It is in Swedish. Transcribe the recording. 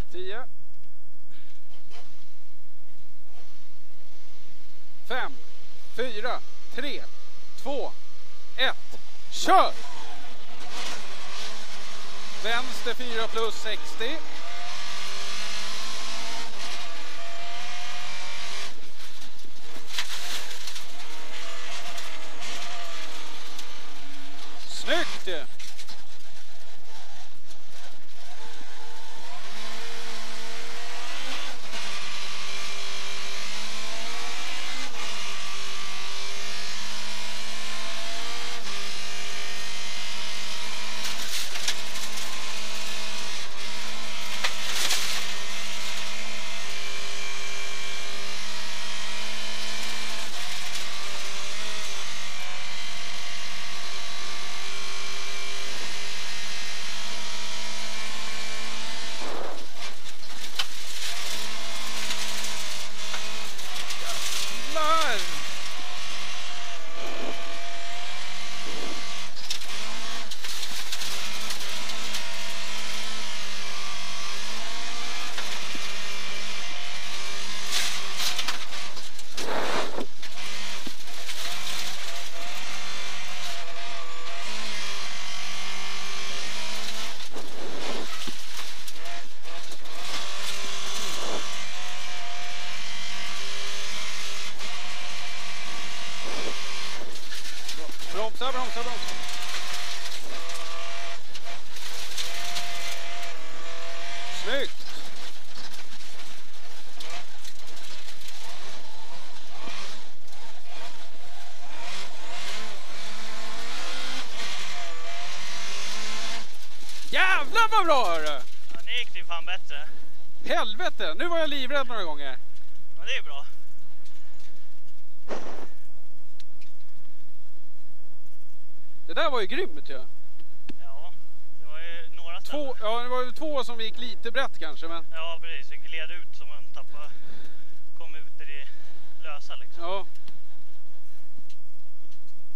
10. 5, 4, 3, 2, 1. Kör! Vänster 4 plus 60. Snyggt! Bromsa, bromsa, bromsa. Snyggt. Jävlar vad bra, hörru! Ja, det gick ju fan bättre. Helvete, nu var jag livrädd några gånger. Ja, det är bra. Det där var ju grymt ju. Ja, det var ju några ställen. Ja, det var ju 2 som gick lite brett kanske, men... Ja, precis. Vi gled ut som man tappade, kom ut i det lösa liksom. Ja.